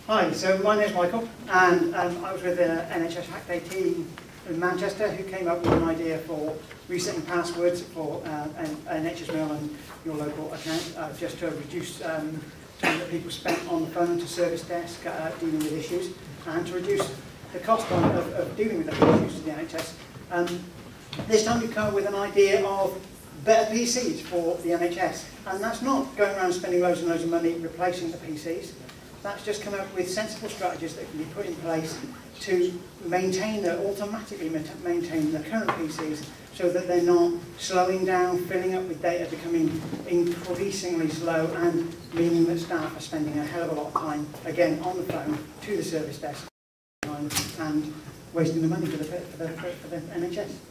Hi, so my name is Michael, and I was with the NHS Hack team in Manchester who came up with an idea for resetting passwords for an NHS Mail and your local account, just to reduce time that people spent on the phone to service desk dealing with issues, and to reduce the cost of dealing with those issues to the NHS. This time we've come up with an idea of better PCs for the NHS, and that's not going around spending loads and loads of money replacing the PCs. That's just come up with sensible strategies that can be put in place to automatically maintain the current PCs so that they're not slowing down, filling up with data, becoming increasingly slow, and meaning that staff are spending a hell of a lot of time, again, on the phone to the service desk and wasting the money for the NHS.